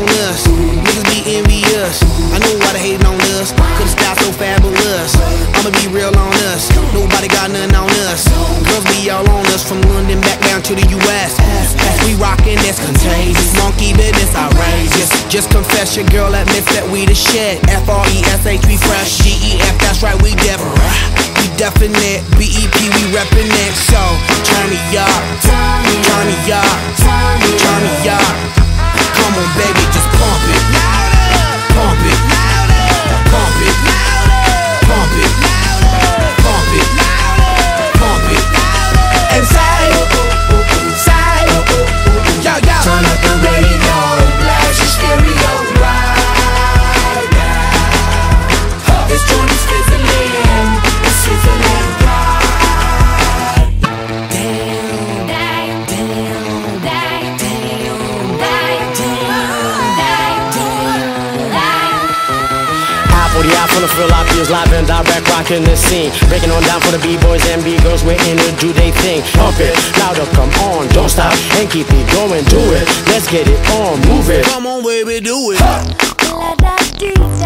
us. Niggas be envious. I know why they hating on us, cause the style so fabulous. I'ma be real on us, nobody got nothing on us. Girls be all on us, from London back down to the US. We rockin', that's contagious. Monkey business outrageous. Just confess your girl admits that we the shit. F-R-E-S-H, we fresh. G-E-F, that's right, we definite. B-E-P, we reppin' it. So, turn me up, turn me up, turn me up. Come on baby, just pump it. Pump it. Pump it. Pump it. Pump it. Pump it. And say, yo, yo. Turn up the radio, blast your stereo right now. This joint is fizzling, it's sizzling right. Out from the Philippines, live and direct, rocking the scene. Breaking on down for the B-boys and B-girls, we're in to do they thing. Pump it, louder, come on, don't stop, and keep it going, do it. Let's get it on, move it. Come on baby, do it.